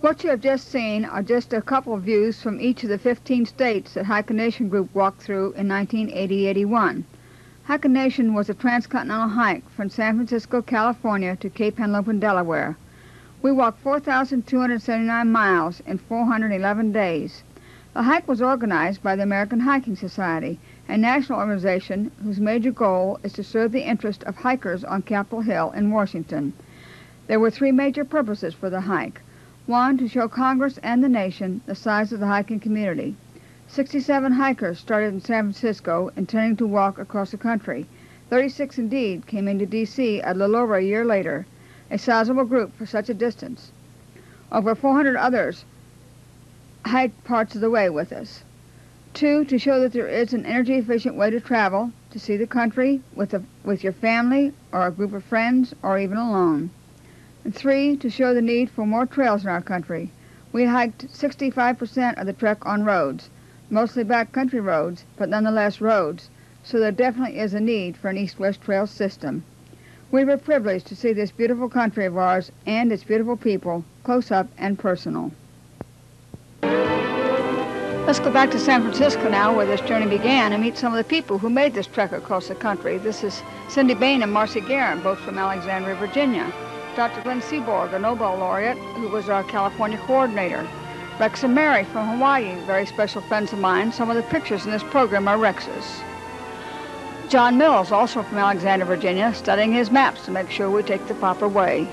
What you have just seen are just a couple of views from each of the 15 states that Hikanation Group walked through in 1980-81. Hikanation was a transcontinental hike from San Francisco, California to Cape Henlopen, Delaware. We walked 4,279 miles in 411 days. The hike was organized by the American Hiking Society, a national organization whose major goal is to serve the interest of hikers on Capitol Hill in Washington. There were three major purposes for the hike. One, to show Congress and the nation the size of the hiking community. 67 hikers started in San Francisco intending to walk across the country. 36 indeed came into D.C. a little over a year later, a sizable group for such a distance. Over 400 others hiked parts of the way with us. Two, to show that there is an energy-efficient way to travel, to see the country with your family or a group of friends or even alone. And three, to show the need for more trails in our country. We hiked 65% of the trek on roads, mostly backcountry roads, but nonetheless roads, so there definitely is a need for an east-west trail system. We were privileged to see this beautiful country of ours and its beautiful people close up and personal. Let's go back to San Francisco now, where this journey began, and meet some of the people who made this trek across the country. This is Cindy Bain and Marcy Guerin, both from Alexandria, Virginia. Dr. Glenn Seaborg, a Nobel laureate, who was our California coordinator. Rex and Mary from Hawaii, very special friends of mine. Some of the pictures in this program are Rex's. John Mills, also from Alexandria, Virginia, studying his maps to make sure we take the proper way.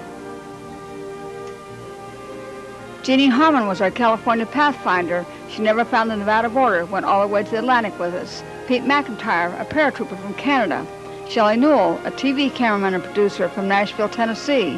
Jeannie Harmon was our California pathfinder. She never found the Nevada border, went all the way to the Atlantic with us. Pete McIntyre, a paratrooper from Canada. Shelley Newell, a TV cameraman and producer from Nashville, Tennessee.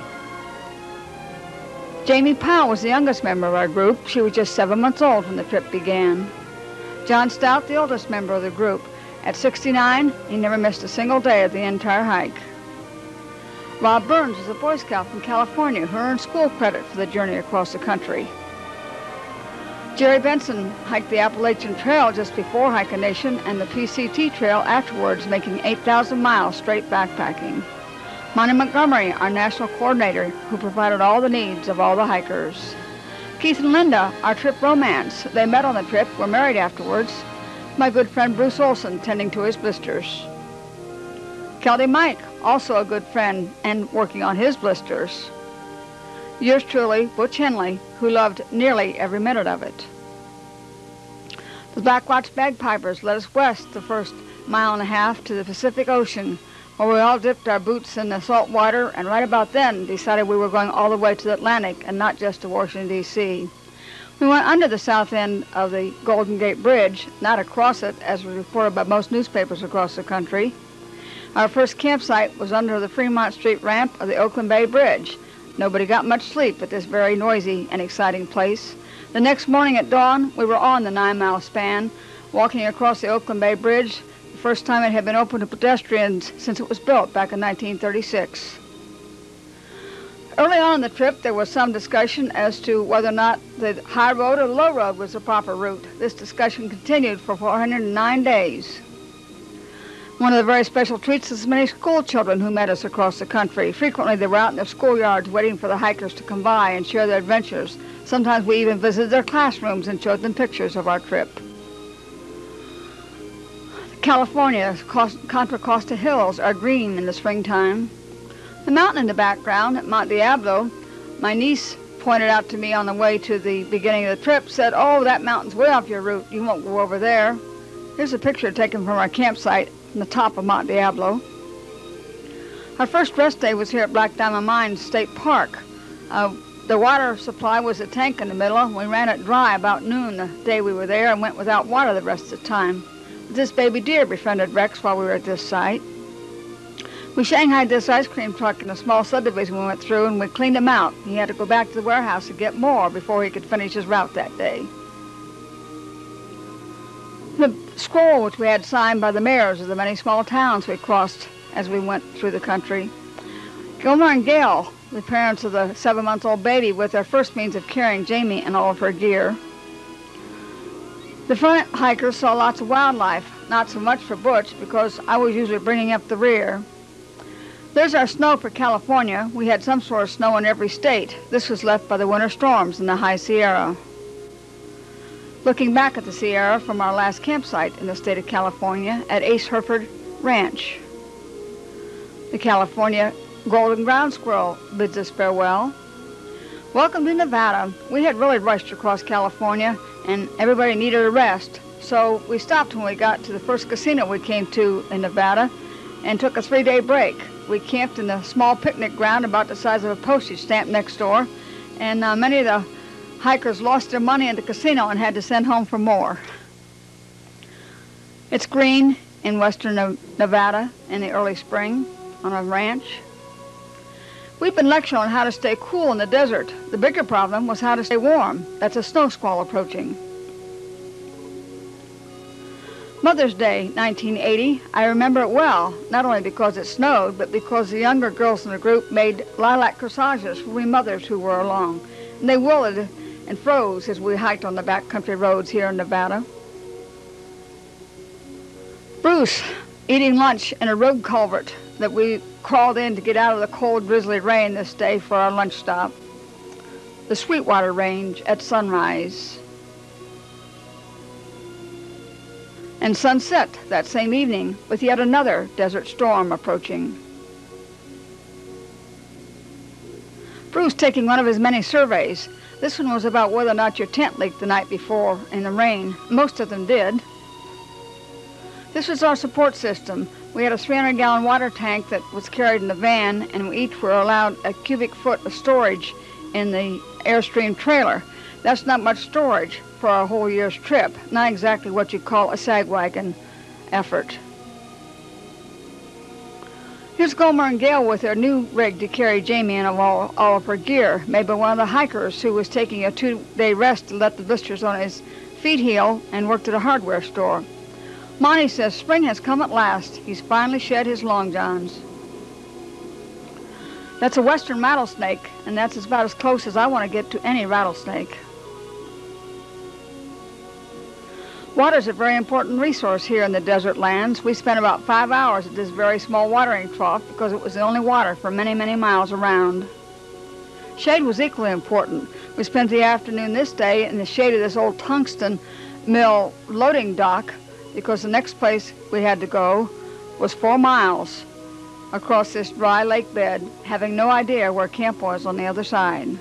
Jamie Powell was the youngest member of our group. She was just 7 months old when the trip began. John Stout, the oldest member of the group. At 69, he never missed a single day of the entire hike. Rob Burns was a Boy Scout from California who earned school credit for the journey across the country. Jerry Benson hiked the Appalachian Trail just before Hikanation and the PCT Trail afterwards, making 8,000 miles straight backpacking. Monty Montgomery, our national coordinator, who provided all the needs of all the hikers. Keith and Linda, our trip romance. They met on the trip, were married afterwards. My good friend Bruce Olson tending to his blisters. Kelly Mike, also a good friend and working on his blisters. Yours truly, Butch Henley, who loved nearly every minute of it. The Blackwatch Bagpipers led us west the first mile and a half to the Pacific Ocean, where we all dipped our boots in the salt water and right about then decided we were going all the way to the Atlantic and not just to Washington, D.C. We went under the south end of the Golden Gate Bridge, not across it, as was reported by most newspapers across the country. Our first campsite was under the Fremont Street ramp of the Oakland Bay Bridge. Nobody got much sleep at this very noisy and exciting place. The next morning at dawn, we were on the 9-mile span, walking across the Oakland Bay Bridge, the first time it had been open to pedestrians since it was built back in 1936. Early on in the trip, there was some discussion as to whether or not the high road or the low road was the proper route. This discussion continued for 409 days. One of the very special treats is many school children who met us across the country. Frequently, they were out in their schoolyards waiting for the hikers to come by and share their adventures. Sometimes we even visited their classrooms and showed them pictures of our trip. California's Contra Costa Hills are green in the springtime. The mountain in the background at Mount Diablo, my niece pointed out to me on the way to the beginning of the trip, said, "Oh, that mountain's way off your route. You won't go over there." Here's a picture taken from our campsite from the top of Mount Diablo. Our first rest day was here at Black Diamond Mine State Park. The water supply was a tank in the middle, and we ran it dry about noon the day we were there and went without water the rest of the time. This baby deer befriended Rex while we were at this site. We shanghaied this ice cream truck in a small subdivision we went through, and we cleaned him out. He had to go back to the warehouse to get more before he could finish his route that day. The scroll which we had signed by the mayors of the many small towns we crossed as we went through the country. Gilmore and Gail, the parents of the 7-month-old baby, with their first means of carrying Jamie and all of her gear. The front hikers saw lots of wildlife, not so much for Butch because I was usually bringing up the rear. There's our snow for California. We had some sort of snow in every state. This was left by the winter storms in the high Sierra. Looking back at the Sierra from our last campsite in the state of California at Ace Hereford Ranch. The California golden ground squirrel bids us farewell. Welcome to Nevada. We had really rushed across California and everybody needed a rest. So we stopped when we got to the first casino we came to in Nevada and took a 3-day break. We camped in a small picnic ground about the size of a postage stamp next door, and many of the hikers lost their money at the casino and had to send home for more. It's green in western Nevada in the early spring on a ranch. We've been lecturing on how to stay cool in the desert. The bigger problem was how to stay warm. That's a snow squall approaching. Mother's Day, 1980, I remember it well, not only because it snowed, but because the younger girls in the group made lilac corsages for we mothers who were along. And they wilted and froze as we hiked on the backcountry roads here in Nevada. Bruce, eating lunch in a road culvert that we crawled in to get out of the cold, drizzly rain this day for our lunch stop. The Sweetwater Range at sunrise. And sunset that same evening with yet another desert storm approaching. Bruce taking one of his many surveys. This one was about whether or not your tent leaked the night before in the rain. Most of them did. This was our support system. We had a 300-gallon water tank that was carried in the van, and we each were allowed a cubic foot of storage in the Airstream trailer. That's not much storage for a whole year's trip. Not exactly what you call a sag wagon effort. Here's Gomer and Gail with their new rig to carry Jamie and all of her gear, made by one of the hikers who was taking a 2-day rest to let the blisters on his feet heal and worked at a hardware store. Monty says spring has come at last. He's finally shed his long johns. That's a western rattlesnake, and that's about as close as I want to get to any rattlesnake. Water's a very important resource here in the desert lands. We spent about 5 hours at this very small watering trough because it was the only water for many, many miles around. Shade was equally important. We spent the afternoon this day in the shade of this old tungsten mill loading dock because the next place we had to go was 4 miles across this dry lake bed, having no idea where camp was on the other side.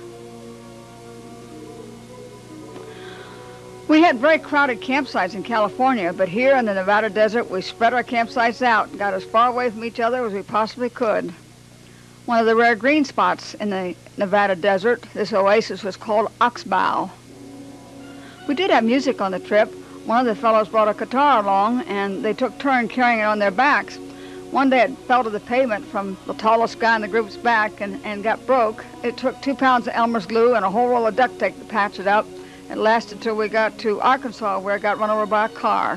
We had very crowded campsites in California, but here in the Nevada desert, we spread our campsites out and got as far away from each other as we possibly could. One of the rare green spots in the Nevada desert, this oasis was called Oxbow. We did have music on the trip. One of the fellows brought a guitar along, and they took turns carrying it on their backs. One day it fell to the pavement from the tallest guy in the group's back and got broke. It took 2 pounds of Elmer's glue and a whole roll of duct tape to patch it up. It lasted till we got to Arkansas, where it got run over by a car.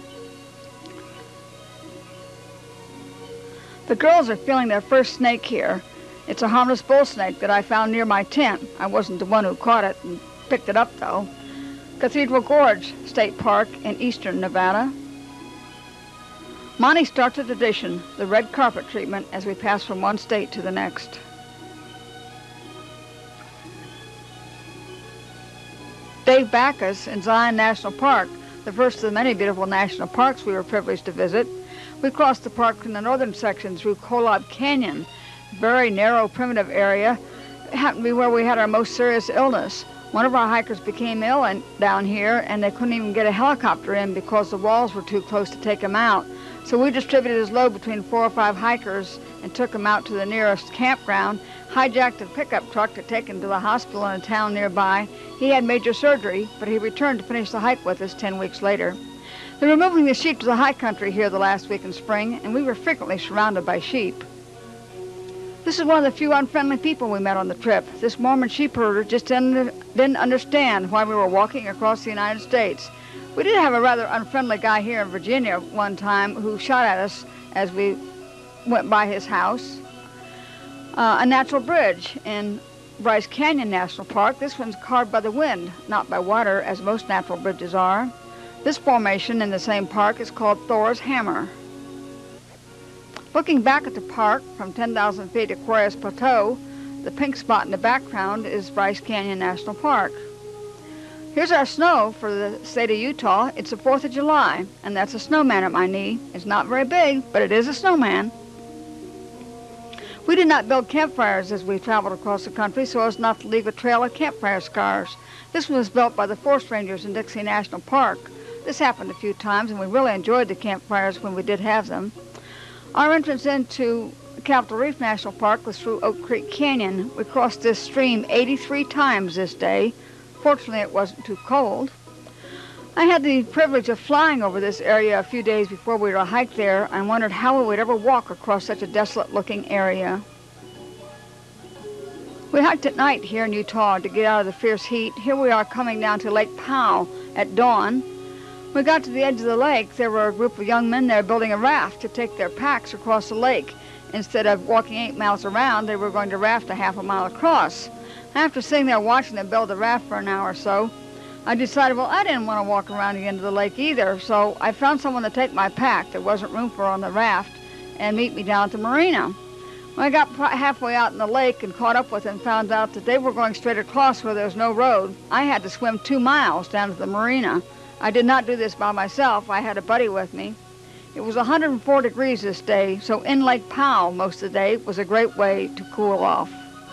The girls are feeling their first snake here. It's a harmless bull snake that I found near my tent. I wasn't the one who caught it and picked it up, though. Cathedral Gorge State Park in eastern Nevada. Monty starts a tradition, the red carpet treatment, as we pass from one state to the next. Dave Backus in Zion National Park, the first of the many beautiful national parks we were privileged to visit. We crossed the park in the northern section through Kolob Canyon, very narrow, primitive area. It happened to be where we had our most serious illness. One of our hikers became ill down here, and they couldn't even get a helicopter in because the walls were too close to take him out. So we distributed his load between 4 or 5 hikers and took him out to the nearest campground, hijacked a pickup truck to take him to the hospital in a town nearby. He had major surgery, but he returned to finish the hike with us 10 weeks later. They were moving the sheep to the high country here the last week in spring, and we were frequently surrounded by sheep. This is one of the few unfriendly people we met on the trip. This Mormon sheep herder just didn't understand why we were walking across the United States. We did have a rather unfriendly guy here in Virginia one time who shot at us as we went by his house. A natural bridge in Bryce Canyon National Park. This one's carved by the wind, not by water, as most natural bridges are. This formation in the same park is called Thor's Hammer. Looking back at the park from 10,000 feet Aquarius Plateau, the pink spot in the background is Bryce Canyon National Park. Here's our snow for the state of Utah. It's the 4th of July, and that's a snowman at my knee. It's not very big, but it is a snowman. We did not build campfires as we traveled across the country so as not to leave a trail of campfire scars. This one was built by the Forest Rangers in Dixie National Park. This happened a few times, and we really enjoyed the campfires when we did have them. Our entrance into Capitol Reef National Park was through Oak Creek Canyon. We crossed this stream 83 times this day. Fortunately, it wasn't too cold. I had the privilege of flying over this area a few days before we were to hike there and wondered how we would ever walk across such a desolate-looking area. We hiked at night here in Utah to get out of the fierce heat. Here we are coming down to Lake Powell at dawn. When we got to the edge of the lake, there were a group of young men there building a raft to take their packs across the lake. Instead of walking 8 miles around, they were going to raft a half a mile across. After sitting there watching them build the raft for an hour or so, I decided, well, I didn't want to walk around the end of the lake either, so I found someone to take my pack that wasn't room for on the raft and meet me down at the marina. When I got halfway out in the lake and caught up with them and found out that they were going straight across where there was no road, I had to swim 2 miles down to the marina. I did not do this by myself. I had a buddy with me. It was 104 degrees this day, so in Lake Powell most of the day was a great way to cool off.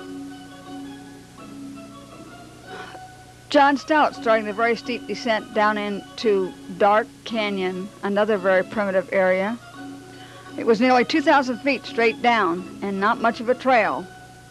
John Stout starting the very steep descent down into Dark Canyon, another very primitive area. It was nearly 2,000 feet straight down and not much of a trail.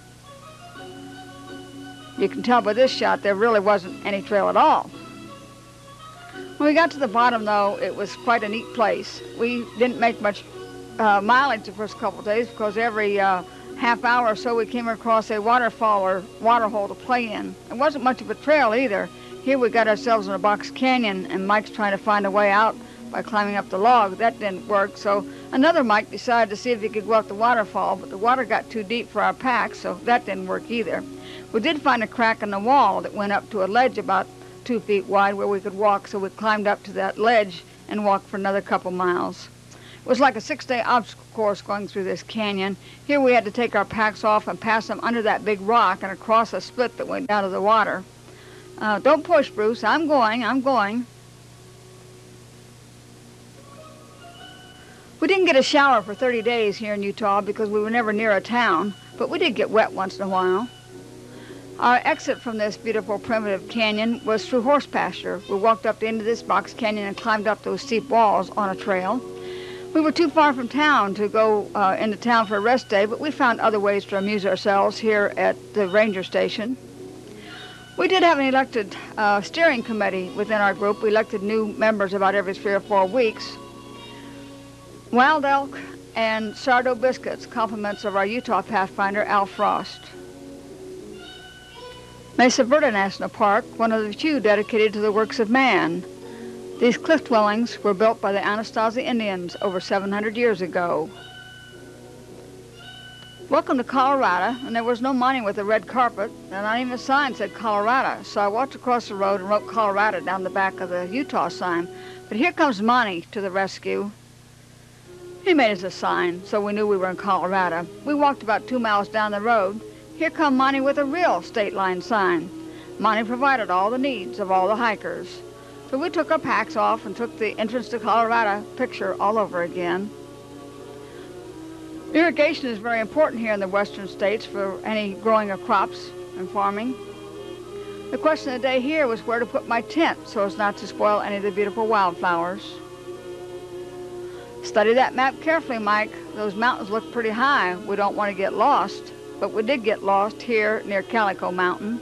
You can tell by this shot there really wasn't any trail at all. When we got to the bottom, though, it was quite a neat place. We didn't make much mileage the first couple of days because every half hour or so we came across a waterfall or water hole to play in. It wasn't much of a trail either. Here we got ourselves in a box canyon, and Mike's trying to find a way out by climbing up the log. That didn't work, so another Mike decided to see if he could go up the waterfall, but the water got too deep for our packs, so that didn't work either. We did find a crack in the wall that went up to a ledge about 2 feet wide where we could walk, so we climbed up to that ledge and walked for another couple miles. It was like a 6-day obstacle course going through this canyon. Here we had to take our packs off and pass them under that big rock and across a split that went down to the water. Don't push, Bruce. I'm going. We didn't get a shower for 30 days here in Utah because we were never near a town, but we did get wet once in a while. Our exit from this beautiful primitive canyon was through horse pasture. We walked up the end of this box canyon and climbed up those steep walls on a trail. We were too far from town to go into town for a rest day, but we found other ways to amuse ourselves here at the ranger station. We did have an elected steering committee within our group. We elected new members about every 3 or 4 weeks. Wild elk and sourdough biscuits, compliments of our Utah Pathfinder, Al Frost. Mesa Verde National Park, one of the few dedicated to the works of man. These cliff dwellings were built by the Anasazi Indians over 700 years ago. Welcome to Colorado, and there was no money with a red carpet, and not even a sign said Colorado, so I walked across the road and wrote Colorado down the back of the Utah sign. But here comes Monty to the rescue. He made us a sign, so we knew we were in Colorado. We walked about 2 miles down the road. Here come Monty with a real state line sign. Monty provided all the needs of all the hikers. So we took our packs off and took the entrance to Colorado picture all over again. Irrigation is very important here in the western states for any growing of crops and farming. The question of the day here was where to put my tent so as not to spoil any of the beautiful wildflowers. Study that map carefully, Mike. Those mountains look pretty high. We don't want to get lost, but we did get lost here near Calico Mountain.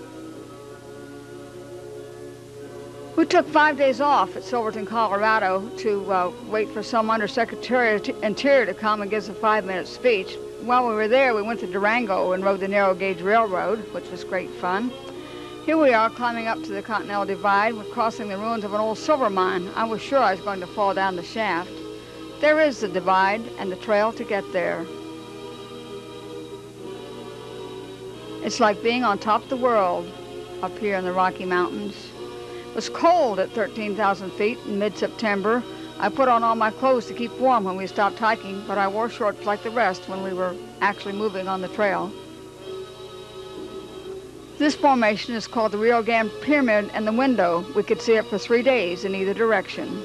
We took 5 days off at Silverton, Colorado to wait for some Undersecretary of Interior to come and give us a 5-minute speech. While we were there, we went to Durango and rode the narrow gauge railroad, which was great fun. Here we are climbing up to the Continental Divide. We're crossing the ruins of an old silver mine. I was sure I was going to fall down the shaft. There is the divide and the trail to get there. It's like being on top of the world up here in the Rocky Mountains. It was cold at 13,000 feet in mid-September. I put on all my clothes to keep warm when we stopped hiking, but I wore shorts like the rest when we were actually moving on the trail. This formation is called the Rio Grande Pyramid, and the window, we could see it for 3 days in either direction.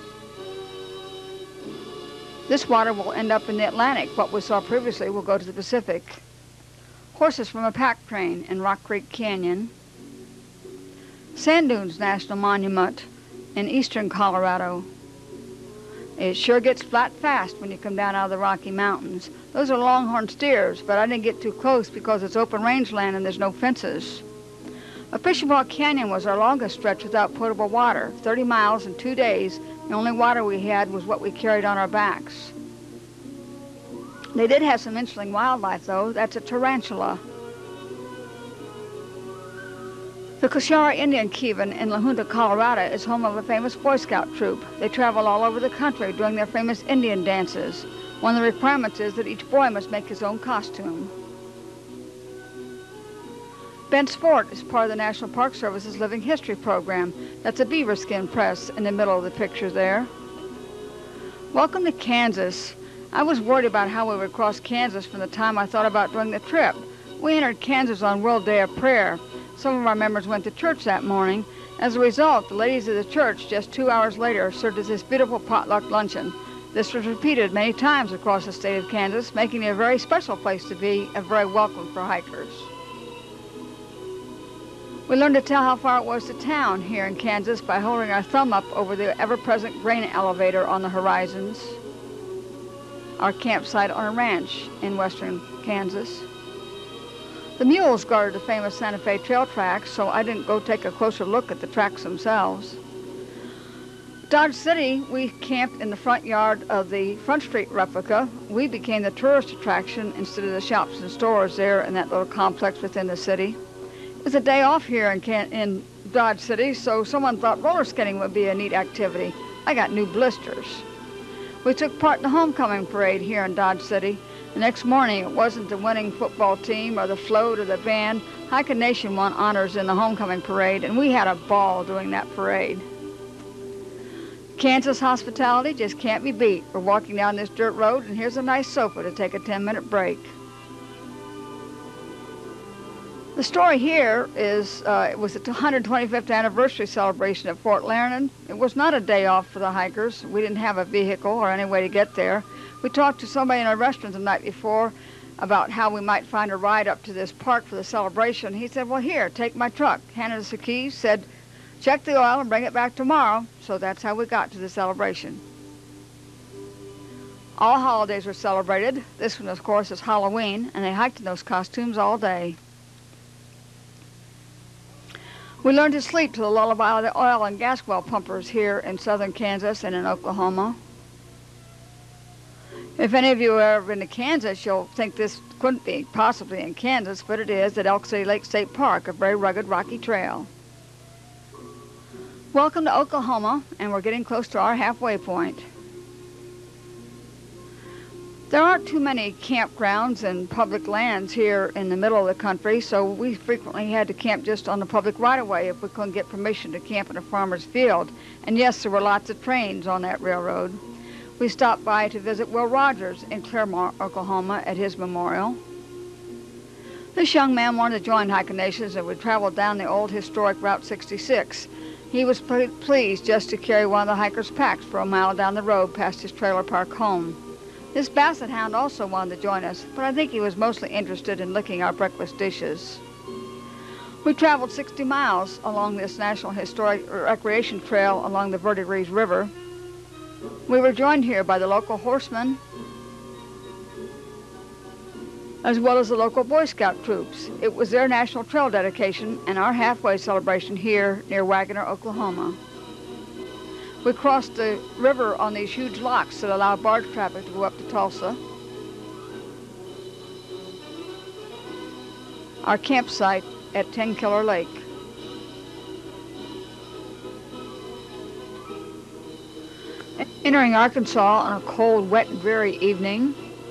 This water will end up in the Atlantic. What we saw previously will go to the Pacific. Horses from a pack train in Rock Creek Canyon. Sand Dunes National Monument in eastern Colorado. It sure gets flat fast when you come down out of the Rocky Mountains. Those are longhorn steers, but I didn't get too close because it's open rangeland and there's no fences. A Fisherboy Canyon was our longest stretch without potable water, 30 miles in 2 days. The only water we had was what we carried on our backs. They did have some interesting wildlife, though. That's a tarantula. The Coshara Indian Kevin in La Junta, Colorado is home of a famous Boy Scout troop. They travel all over the country doing their famous Indian dances. One of the requirements is that each boy must make his own costume. Bent's Fort is part of the National Park Service's Living History program. That's a beaver skin press in the middle of the picture there. Welcome to Kansas. I was worried about how we would cross Kansas from the time I thought about doing the trip. We entered Kansas on World Day of Prayer. Some of our members went to church that morning. As a result, the ladies of the church, just 2 hours later, served us this beautiful potluck luncheon. This was repeated many times across the state of Kansas, making it a very special place to be and very welcome for hikers. We learned to tell how far it was to town here in Kansas by holding our thumb up over the ever-present grain elevator on the horizons. Our campsite on a ranch in western Kansas. The mules guarded the famous Santa Fe Trail tracks, so I didn't go take a closer look at the tracks themselves. Dodge City, we camped in the front yard of the Front Street replica. We became the tourist attraction instead of the shops and stores there in that little complex within the city. It was a day off here in Dodge City, so someone thought roller skating would be a neat activity. I got new blisters. We took part in the homecoming parade here in Dodge City. The next morning, it wasn't the winning football team or the float or the band. Hikanation won honors in the homecoming parade, and we had a ball doing that parade. Kansas hospitality just can't be beat. We're walking down this dirt road, and here's a nice sofa to take a 10-minute break. The story here is it was the 125th anniversary celebration at Fort Laramie. It was not a day off for the hikers. We didn't have a vehicle or any way to get there. We talked to somebody in a restaurant the night before about how we might find a ride up to this park for the celebration. He said, well, here, take my truck. Handed us the keys, said, check the oil and bring it back tomorrow. So that's how we got to the celebration. All holidays were celebrated. This one, of course, is Halloween, and they hiked in those costumes all day. We learned to sleep to the lullaby of the oil and gas well pumpers here in southern Kansas and in Oklahoma. If any of you have ever been to Kansas, you'll think this couldn't be possibly in Kansas, but it is at Elk City Lake State Park, a very rugged, rocky trail. Welcome to Oklahoma, and we're getting close to our halfway point. There aren't too many campgrounds and public lands here in the middle of the country, so we frequently had to camp just on the public right-of-way if we couldn't get permission to camp in a farmer's field. And yes, there were lots of trains on that railroad. We stopped by to visit Will Rogers in Claremont, Oklahoma at his memorial. This young man wanted to join Hikanations, and we traveled down the old historic Route 66. He was pleased just to carry one of the hikers' packs for a mile down the road past his trailer park home. This basset hound also wanted to join us, but I think he was mostly interested in licking our breakfast dishes. We traveled 60 miles along this National Historic Recreation Trail along the Verdigris River. We were joined here by the local horsemen, as well as the local Boy Scout troops. It was their National Trail dedication and our halfway celebration here near Wagoner, Oklahoma. We crossed the river on these huge locks that allow barge traffic to go up to Tulsa. Our campsite at 10 Killer Lake. Entering Arkansas on a cold, wet, and dreary evening.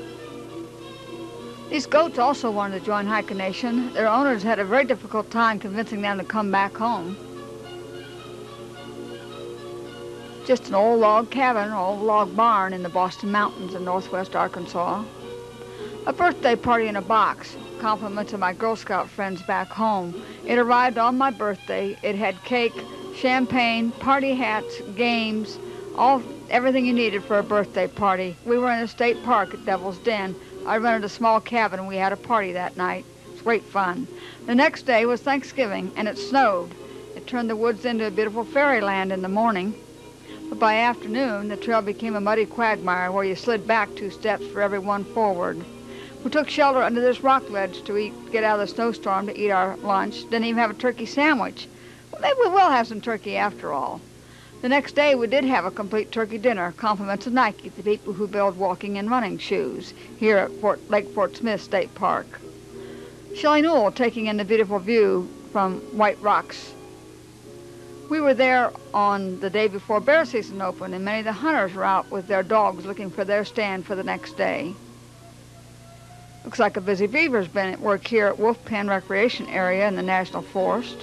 These goats also wanted to join Hikanation. Their owners had a very difficult time convincing them to come back home. Just an old log cabin or old log barn in the Boston Mountains in northwest Arkansas. A birthday party in a box, compliments of my Girl Scout friends back home. It arrived on my birthday. It had cake, champagne, party hats, games, everything you needed for a birthday party. We were in a state park at Devil's Den. I rented a small cabin and we had a party that night. It was great fun. The next day was Thanksgiving and it snowed. It turned the woods into a beautiful fairyland in the morning. But by afternoon, the trail became a muddy quagmire where you slid back 2 steps for every one forward. We took shelter under this rock ledge to get out of the snowstorm to eat our lunch. Didn't even have a turkey sandwich. Well, maybe we will have some turkey after all. The next day, we did have a complete turkey dinner, compliments of Nike, the people who build walking and running shoes, here at Lake Fort Smith State Park. Shelley Newell taking in the beautiful view from White Rocks. We were there on the day before bear season opened, and many of the hunters were out with their dogs looking for their stand for the next day. Looks like a busy beaver's been at work here at Wolf Pen Recreation Area in the National Forest.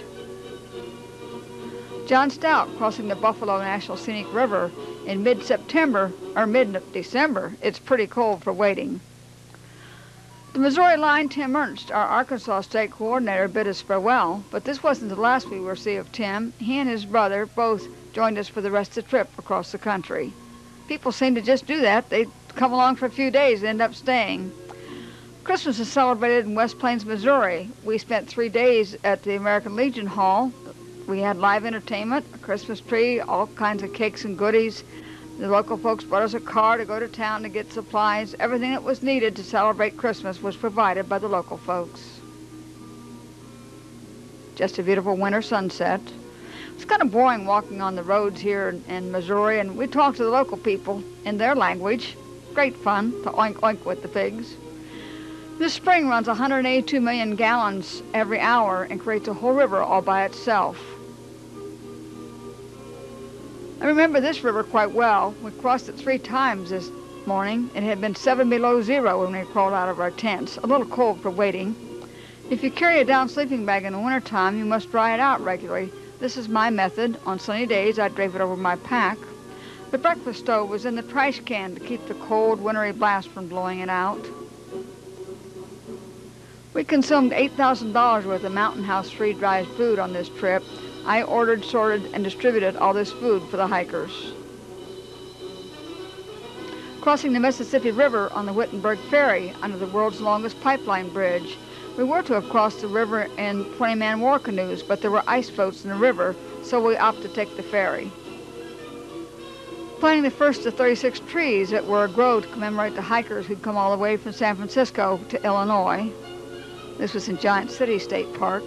John Stout crossing the Buffalo National Scenic River in mid-September or mid-December. It's pretty cold for wading. The Missouri line, Tim Ernst, our Arkansas state coordinator, bid us farewell, but this wasn't the last we will see of Tim. He and his brother both joined us for the rest of the trip across the country. People seem to just do that. They come along for a few days and end up staying. Christmas is celebrated in West Plains, Missouri. We spent 3 days at the American Legion Hall. We had live entertainment, a Christmas tree, all kinds of cakes and goodies. The local folks brought us a car to go to town to get supplies. Everything that was needed to celebrate Christmas was provided by the local folks. Just a beautiful winter sunset. It's kind of boring walking on the roads here in Missouri, and we talked to the local people in their language. Great fun to oink oink with the pigs. This spring runs 182 million gallons every hour and creates a whole river all by itself. I remember this river quite well. We crossed it 3 times this morning. It had been 7 below zero when we crawled out of our tents, a little cold for wading. If you carry a down sleeping bag in the wintertime, you must dry it out regularly. This is my method. On sunny days, I drape it over my pack. The breakfast stove was in the trash can to keep the cold, wintry blast from blowing it out. We consumed $8,000 worth of Mountain House freeze-dried food on this trip. I ordered, sorted, and distributed all this food for the hikers. Crossing the Mississippi River on the Wittenberg Ferry under the world's longest pipeline bridge. We were to have crossed the river in 20-man war canoes, but there were ice floats in the river, so we opted to take the ferry. Planting the first of 36 trees that were a grove to commemorate the hikers who'd come all the way from San Francisco to Illinois. This was in Giant City State Park.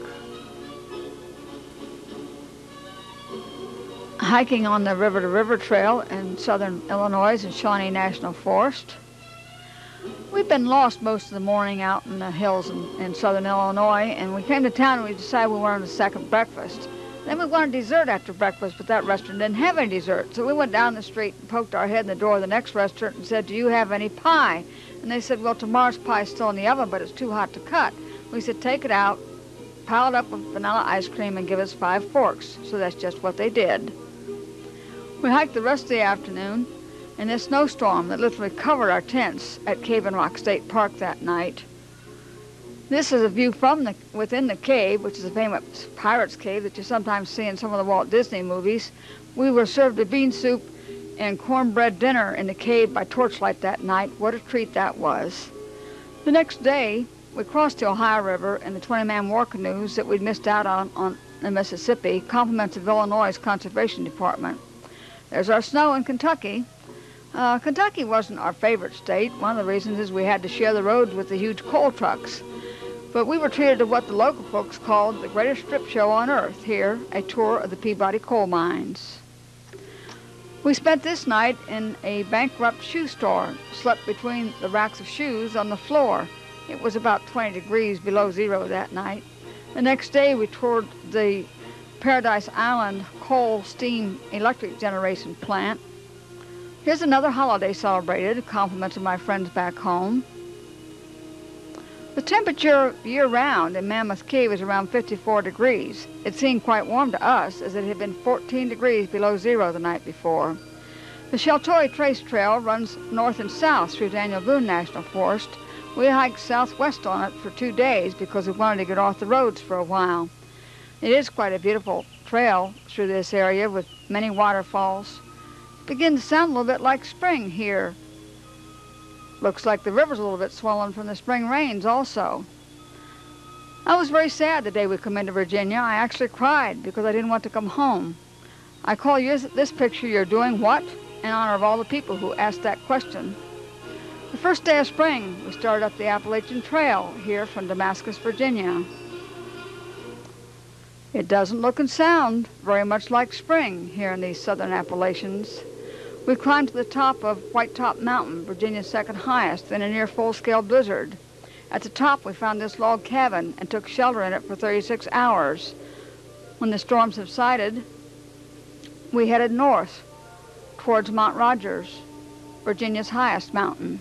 Hiking on the River to River Trail in southern Illinois in Shawnee National Forest. We've been lost most of the morning out in the hills in southern Illinois, and we came to town and we decided we wanted a second breakfast. Then we wanted dessert after breakfast, but that restaurant didn't have any dessert. So we went down the street and poked our head in the door of the next restaurant and said, "Do you have any pie?" And they said, "Well, tomorrow's pie is still in the oven, but it's too hot to cut." We said, "Take it out, pile it up with vanilla ice cream, and give us 5 forks." So that's just what they did. We hiked the rest of the afternoon in this snowstorm that literally covered our tents at Cave and Rock State Park that night. This is a view from within the cave, which is a famous pirate's cave that you sometimes see in some of the Walt Disney movies. We were served a bean soup and cornbread dinner in the cave by torchlight that night. What a treat that was. The next day, we crossed the Ohio River in the 20-man war canoes that we'd missed out on the Mississippi, compliments of Illinois' Conservation Department. There's our snow in Kentucky. Kentucky wasn't our favorite state. One of the reasons is we had to share the roads with the huge coal trucks. But we were treated to what the local folks called the greatest strip show on earth here, a tour of the Peabody coal mines. We spent this night in a bankrupt shoe store, slept between the racks of shoes on the floor. It was about 20 degrees below zero that night. The next day we toured the Paradise Island coal steam electric generation plant. Here's another holiday celebrated, compliments of my friends back home. The temperature year-round in Mammoth Key was around 54 degrees. It seemed quite warm to us, as it had been 14 degrees below zero the night before. The Sheltori Trace Trail runs north and south through Daniel Boone National Forest. We hiked southwest on it for 2 days because we wanted to get off the roads for a while. It is quite a beautiful trail through this area with many waterfalls. It begins to sound a little bit like spring here. Looks like the river's a little bit swollen from the spring rains also. I was very sad the day we come into Virginia. I actually cried because I didn't want to come home. I call this picture "You're Doing What?" in honor of all the people who asked that question. The first day of spring, we started up the Appalachian Trail here from Damascus, Virginia. It doesn't look and sound very much like spring here in these southern Appalachians. We climbed to the top of White Top Mountain, Virginia's second highest, in a near full-scale blizzard. At the top, we found this log cabin and took shelter in it for 36 hours. When the storm subsided, we headed north towards Mount Rogers, Virginia's highest mountain.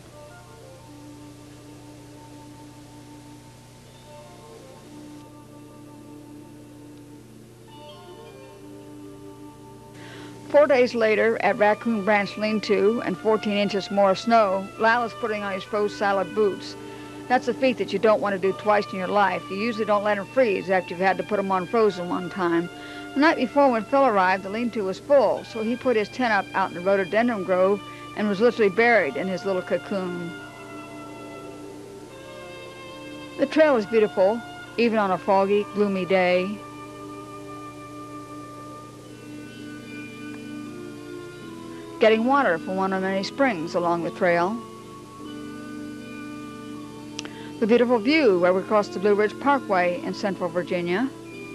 Four days later, at Raccoon Branch Lean-To and 14 inches more snow, Lal is putting on his froze salad boots. That's a feat that you don't want to do twice in your life. You usually don't let them freeze after you've had to put them on frozen one time. The night before, when Phil arrived, the lean-to was full, so he put his tent up out in the rhododendron grove and was literally buried in his little cocoon. The trail is beautiful, even on a foggy, gloomy day. Getting water from one of many springs along the trail. The beautiful view where we crossed the Blue Ridge Parkway in central Virginia.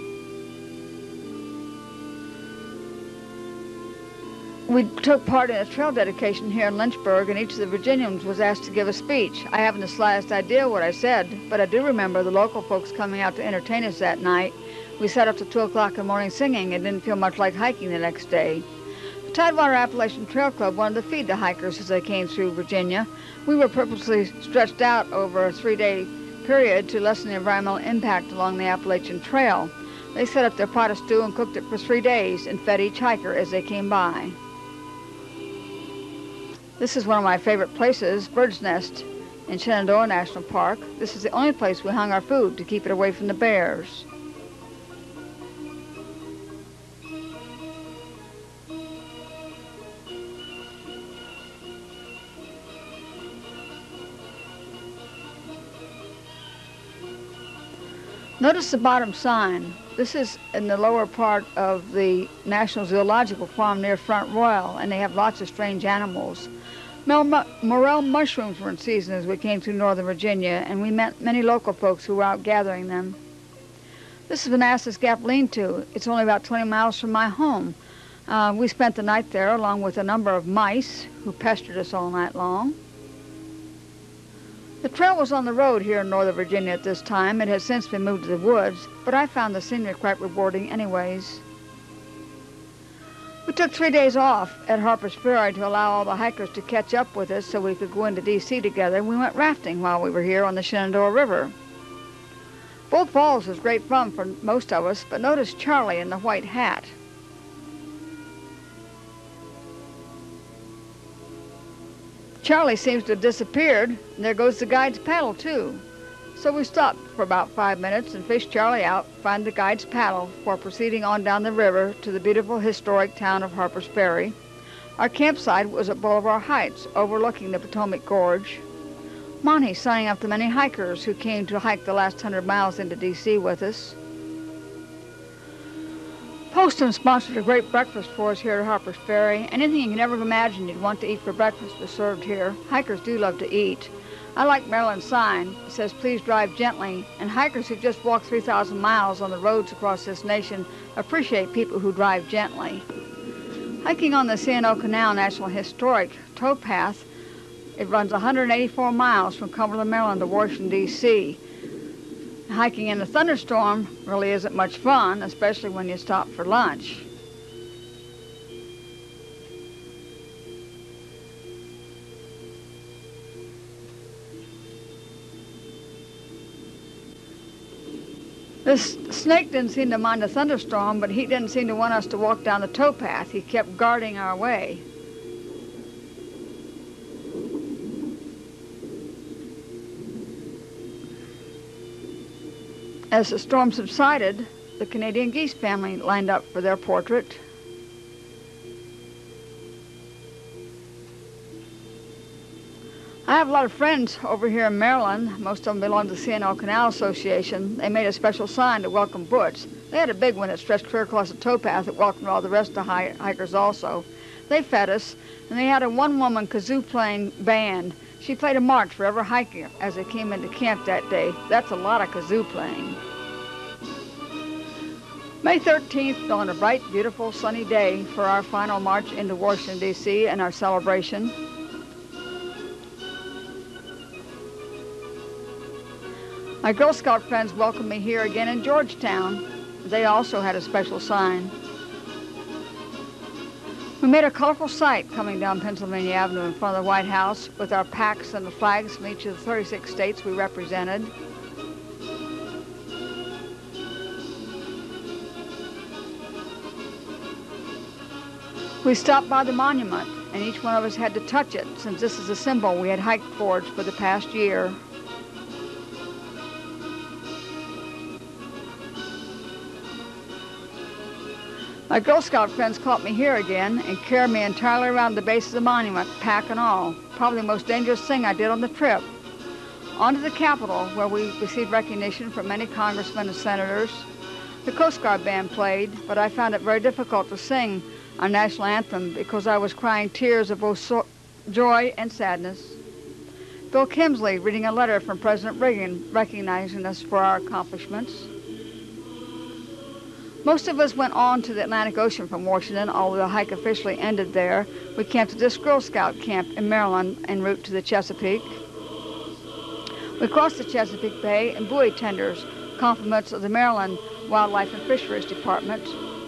We took part in a trail dedication here in Lynchburg, and each of the Virginians was asked to give a speech. I haven't the slightest idea what I said, but I do remember the local folks coming out to entertain us that night. We sat up till 2 o'clock in the morning singing and didn't feel much like hiking the next day. The Tidewater Appalachian Trail Club wanted to feed the hikers as they came through Virginia. We were purposely stretched out over a 3-day period to lessen the environmental impact along the Appalachian Trail. They set up their pot of stew and cooked it for 3 days and fed each hiker as they came by. This is one of my favorite places, Bird's Nest in Shenandoah National Park. This is the only place we hung our food to keep it away from the bears. Notice the bottom sign. This is in the lower part of the National Zoological Farm near Front Royal, and they have lots of strange animals. Morel mushrooms were in season as we came through northern Virginia, and we met many local folks who were out gathering them. This is Manassas Gap Lean-To. It's only about 20 miles from my home. We spent the night there along with a number of mice who pestered us all night long. The trail was on the road here in northern Virginia at this time. It has since been moved to the woods, but I found the scenery quite rewarding anyways. We took 3 days off at Harper's Ferry to allow all the hikers to catch up with us so we could go into D.C. together. We went rafting while we were here on the Shenandoah River. Both falls was great fun for most of us, but notice Charlie in the white hat. Charlie seems to have disappeared, and there goes the guide's paddle too. So we stopped for about 5 minutes and fished Charlie out, find the guide's paddle, before proceeding on down the river to the beautiful historic town of Harper's Ferry. Our campsite was at Boulevard Heights, overlooking the Potomac Gorge. Monty signing up the many hikers who came to hike the last 100 miles into D.C. with us. Poston sponsored a great breakfast for us here at Harper's Ferry. Anything you can ever imagine you'd want to eat for breakfast was served here. Hikers do love to eat. I like Maryland's sign. It says, "Please drive gently," and hikers who just walked 3,000 miles on the roads across this nation appreciate people who drive gently. Hiking on the C&O Canal National Historic Towpath, it runs 184 miles from Cumberland, Maryland to Washington, D.C. Hiking in a thunderstorm really isn't much fun, especially when you stop for lunch. This snake didn't seem to mind a thunderstorm, but he didn't seem to want us to walk down the towpath. He kept guarding our way. As the storm subsided, the Canadian geese family lined up for their portrait. I have a lot of friends over here in Maryland. Most of them belong to the C&O Canal Association. They made a special sign to welcome Butch. They had a big one that stretched clear across the towpath that welcomed all the rest of the hikers also. They fed us, and they had a one-woman kazoo-playing band. She played a march for every hiker as they came into camp that day. That's a lot of kazoo playing. May 13th dawned a bright, beautiful, sunny day for our final march into Washington, D.C. and our celebration. My Girl Scout friends welcomed me here again in Georgetown. They also had a special sign. We made a colorful sight coming down Pennsylvania Avenue in front of the White House with our packs and the flags from each of the 36 states we represented. We stopped by the monument, and each one of us had to touch it, since this is a symbol we had hiked towards for the past year. My Girl Scout friends caught me here again and carried me entirely around the base of the monument, pack and all. Probably the most dangerous thing I did on the trip. On to the Capitol, where we received recognition from many congressmen and senators. The Coast Guard band played, but I found it very difficult to sing our national anthem because I was crying tears of both joy and sadness. Bill Kimsley reading a letter from President Reagan recognizing us for our accomplishments. Most of us went on to the Atlantic Ocean from Washington, although the hike officially ended there. We camped at this Girl Scout camp in Maryland en route to the Chesapeake. We crossed the Chesapeake Bay in buoy tenders, compliments of the Maryland Wildlife and Fisheries Department.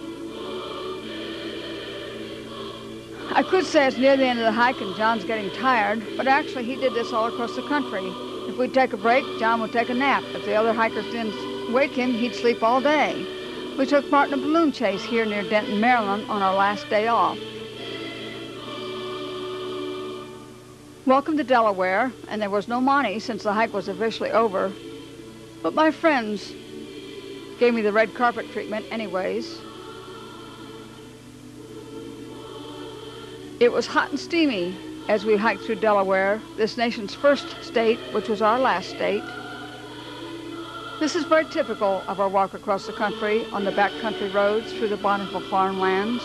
I could say it's near the end of the hike and John's getting tired, but actually he did this all across the country. If we'd take a break, John would take a nap. If the other hikers didn't wake him, he'd sleep all day. We took part in a balloon chase here near Denton, Maryland on our last day off. Welcome to Delaware, and there was no money since the hike was officially over. But my friends gave me the red carpet treatment anyways. It was hot and steamy as we hiked through Delaware, this nation's first state, which was our last state. This is very typical of our walk across the country on the backcountry roads through the bountiful farmlands.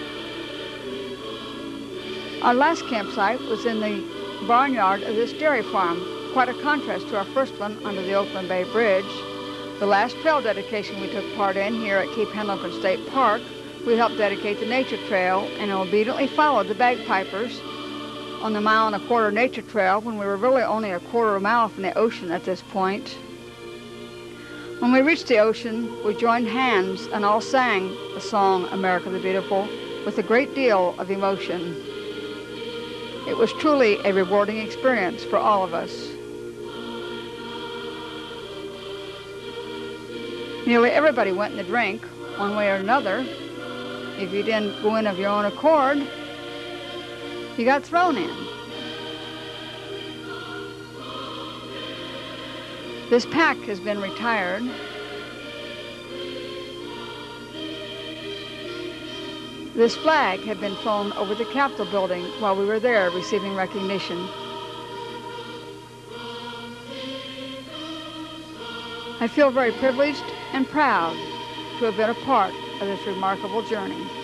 Our last campsite was in the barnyard of this dairy farm, quite a contrast to our first one under the Oakland Bay Bridge. The last trail dedication we took part in here at Cape Henlopen State Park, we helped dedicate the nature trail and obediently followed the bagpipers on the 1.25 mile nature trail when we were really only a quarter of a mile from the ocean at this point. When we reached the ocean, we joined hands and all sang the song, America the Beautiful, with a great deal of emotion. It was truly a rewarding experience for all of us. Nearly everybody went in the drink, one way or another. If you didn't go in of your own accord, you got thrown in. This pack has been retired. This flag had been flown over the Capitol building while we were there receiving recognition. I feel very privileged and proud to have been a part of this remarkable journey.